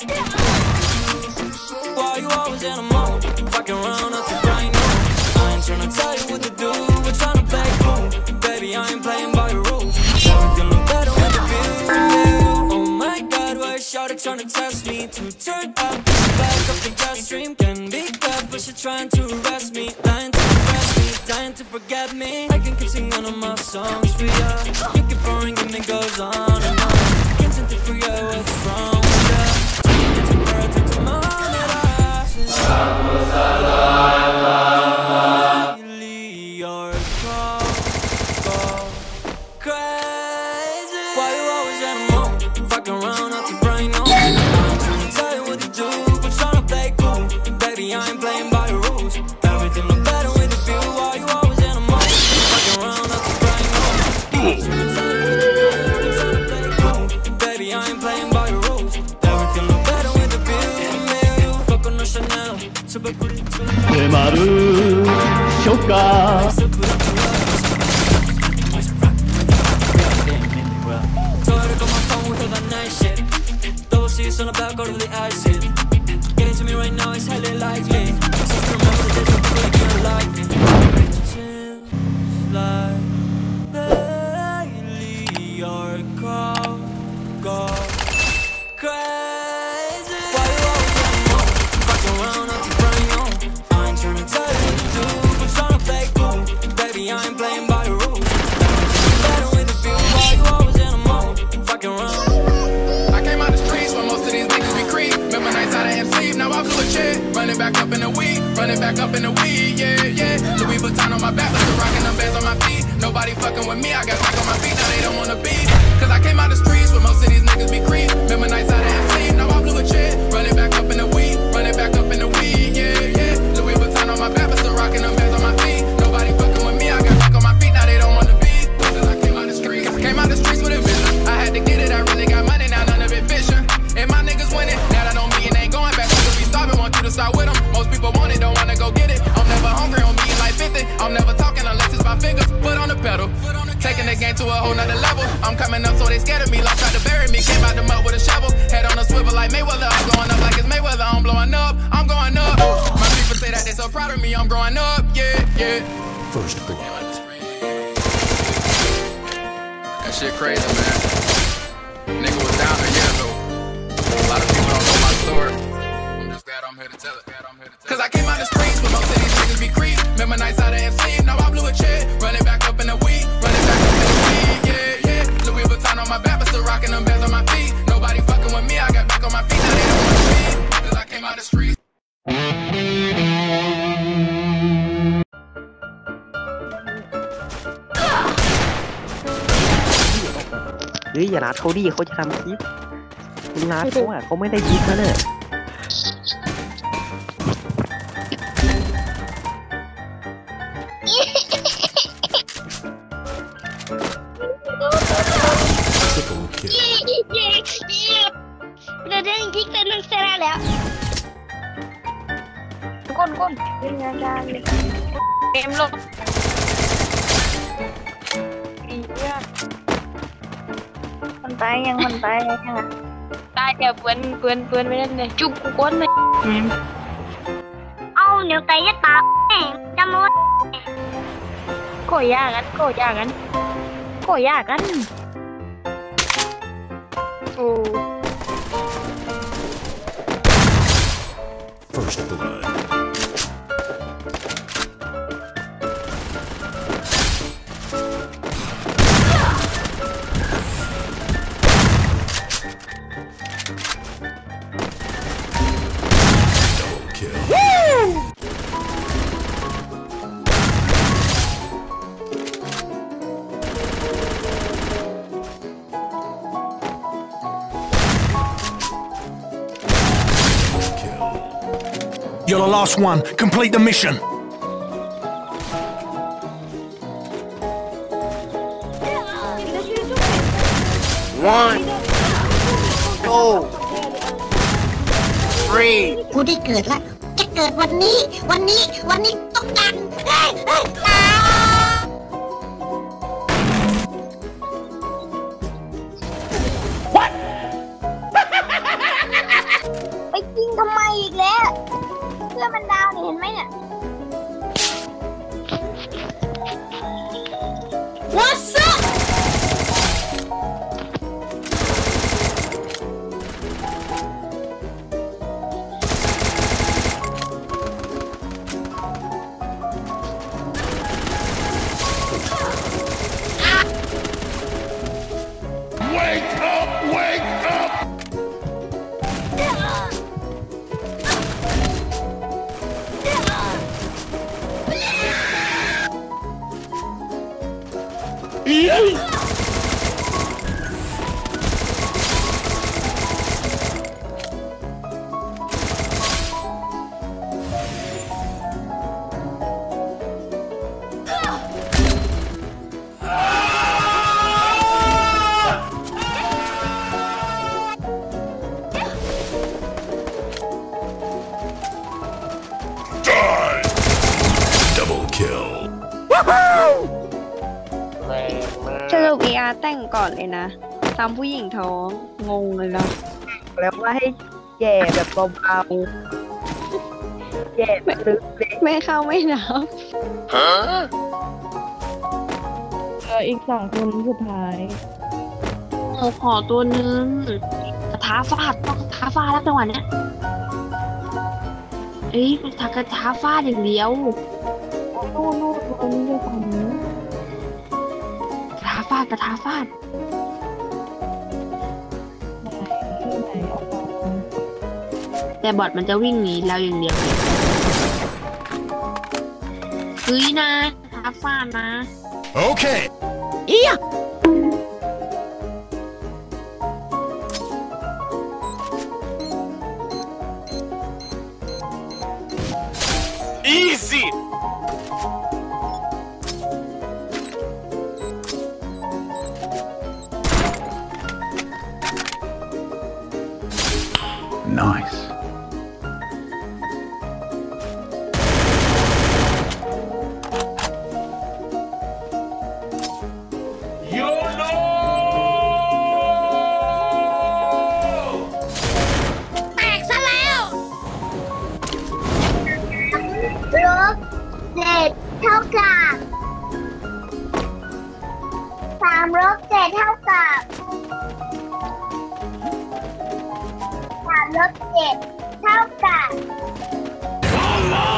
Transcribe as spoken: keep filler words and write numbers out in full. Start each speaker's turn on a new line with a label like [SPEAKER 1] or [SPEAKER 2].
[SPEAKER 1] Why you always in a mood? Fucking around up to brain on. I ain't tryna tell you what to do. We're tryna play cool. Baby, I ain't playing by your rules. Everything look better with the view. Oh my God, why is Shawty tryna test me? To turn up, back up the gas stream. Can be careful, she trying to arrest me. Dying to impress me, dying to forget me. I can keep singing on my songs for ya. You keep boring and it goes on and on. Can't seem to forget what's wrong with ya. It's a bird, it's a moment.
[SPEAKER 2] Maru Shoka. Double C's on the back out of the acid. Getting to me right now is highly likely. So remember the days when people didn't like me. Seems like lately your call go crazy. Why you always on the move? Fucking around up to brain on. I ain't tryna tell you what to do, but tryna play cool. Baby, I ain't playing by your rules. Better with the view. Why you always in the mood? Fucking around.
[SPEAKER 3] Now I blew a check, running back up in the weed, running back up in the weed, yeah, yeah. Louis Vuitton on my back, but still rocking them bands on my feet. Nobody fucking with me, I got back on my feet, now they don't wanna be. Cause I came out the streets where most of these niggas be creep. Remember nights out of sleep, now I blew a check, running back up in the weed, running back up in the weed, yeah, yeah. Louis Vuitton on my back, but still rocking them bands on my feet. Nobody fucking with me, I got back on my feet, now they don't wanna be. Cause I came out the streets, came out the streets with a vision. I had to get it, I really got money, now none of it fishing. And my niggas winning, now that don't mean ain't going back. Want you to start with them. Most people want it, don't wanna go get it. I'm never hungry on me like fifty. I'm never talking unless it's my fingers. Foot on the pedal, taking the game to a whole nother level. I'm coming up, so they scared of me. Like tried to bury me, came out the mud with a shovel. Head on a swivel like Mayweather. I'm going up like it's Mayweather. I'm blowing up, I'm going up. My people say that they so proud of me. I'm growing up, yeah, yeah.
[SPEAKER 4] First blood.
[SPEAKER 3] That shit crazy, man. Nigga was down a year ago. A lot of people don't know my story. I'm here to tell it. Cause I came out the streets where most of these niggas be creep. Remember nights out of sleep, now I blew a check. Running back up in the weed, running back up in the weed, yeah, yeah. Louis Vuitton on my back, but still rocking them bands on my feet. Nobody fucking with me, I got back on my feet, now they don't wanna be. Cause I came out the streets.
[SPEAKER 5] เฮ้ยอย่ารัดเขาดิเขาจะทำคลิปคุณรัดเขาอ่ะเขาไม่ได้ยินนะเนี่ย
[SPEAKER 6] เราได้ยิงแต่หนึ่งเซราแล้วก้นก้นเป็นงานการเกมลงอีเนี่ยมันตายยังมันตายยังไงตายเดี๋ยวเปื่อนเปื่อนเปื่อนไปนั่นเลยจุกกูก้นเลยเอาเดี๋ยวไตจะตายจำไว้โกยากันโกยากันโกยากันโอ้
[SPEAKER 4] First blood. Double kill. Woo!
[SPEAKER 7] You're the last one. Complete the mission.
[SPEAKER 8] One, two, three.
[SPEAKER 9] กูได้เกิดแล้วจะเกิดวันนี้วันนี้วันนี้ต้องดังเฮ้ยเฮ้ยตาย
[SPEAKER 10] การแต่งก่อนเลยนะทำผู้หญิงท้องงงเลยนะแล้วว่าให้แย่แบบเบาๆแย่แบบลึกไม่เข้าไม่นับ
[SPEAKER 8] ฮะ
[SPEAKER 10] เอออีกสองคนสุดท้าย
[SPEAKER 6] โอ้ขอตัวนึงกระทาฟาดต้องกระทาฟาดแล้วจังหวะเนี้ยเอ้ยกระทากระทาฟาดอย่างเดียว
[SPEAKER 10] โน่โน่ตรงนี้เลยตอนนี้
[SPEAKER 6] กระทาฟาดกระทาฟาดแต่บอทมันจะวิ่งหนีเราอย่างเดียวเฮ้ยนะกระทาฟาดนะ
[SPEAKER 7] โอเค
[SPEAKER 6] เอี๊ย
[SPEAKER 8] Easy!
[SPEAKER 7] Nice.
[SPEAKER 8] YOLO!
[SPEAKER 9] แตกซะแล้วลบเจ็ดเท่ากับสามลบเจ็ดเท่ากับสามลบเจ็ดเท่ากับ